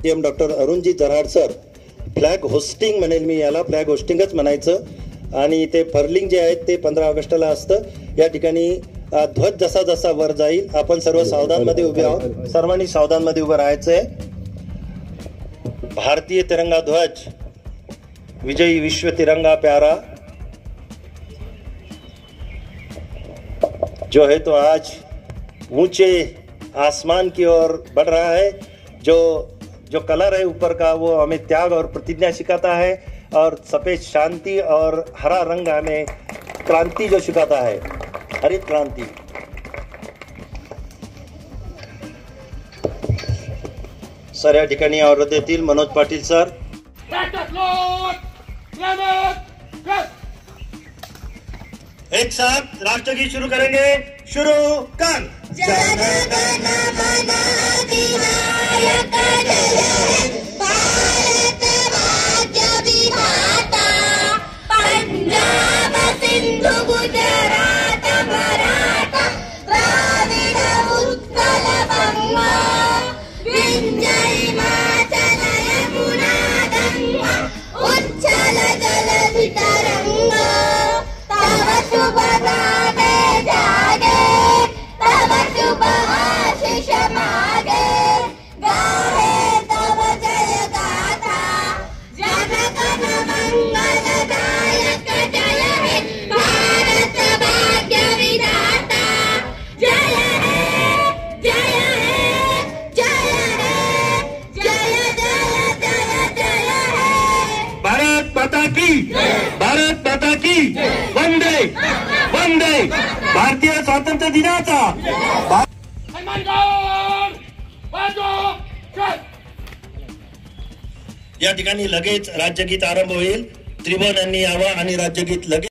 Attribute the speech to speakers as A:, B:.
A: ATM doctor Arunji Jarad sir. Flag hoisting म्हणेल मी याला, फ्लॅग होस्टिंगच म्हणायचं. आणि ते फर्लिंग जे आहेत ते 15 ऑगस्टला असतं. या ठिकाणी ध्वज जसा जसा वर जाईल आपण सर्व सावधानमध्ये उभे आहोत. सर्वांनी सावधानमध्ये उभं राहायचंय. भारतीय तिरंगा ध्वज, विजयी विश्व तिरंगा प्यारा जो है तो आज ऊंचे आसमान की ओर बढ़ रहा है. जो कलर है ऊपर का वो हमें त्याग और प्रतिज्ञा सिखाता है, और सफेद शांति और हरा रंग हमें क्रांति जो सिखाता है, हरित क्रांति. सर या ठिकाणी आवाज देतील मनोज पाटील सर. एक साथ राष्ट्रगीत शुरू करेंगे. शुरू कर.
B: जन गण मन अधिनायक जय भारत भाग्य विधाता. पंजाब सिंधु गुजरात मराठा द्राविड उत्कल बंगा विंध्य हिमाचल यमुना गंगा उच्छल जलधि तरंगा. तव शुभ नामे जागे, तव शुभ आशीष मागे, गाहे तव जय गाथा. जन गण मंगलदायक जय हे भारत भाग्य विधाता. जय हे जय हे जय हे जय जय जय जय हे.
A: भारत माता की, भारत माता की वंदे वंदे. भारतीय स्वातंत्र्य दिनाचा या ठिकाणी लगेच राज्यगीत आरंभ होईल. त्रिभुवन यांनी यावं आणि राज्यगीत लगेच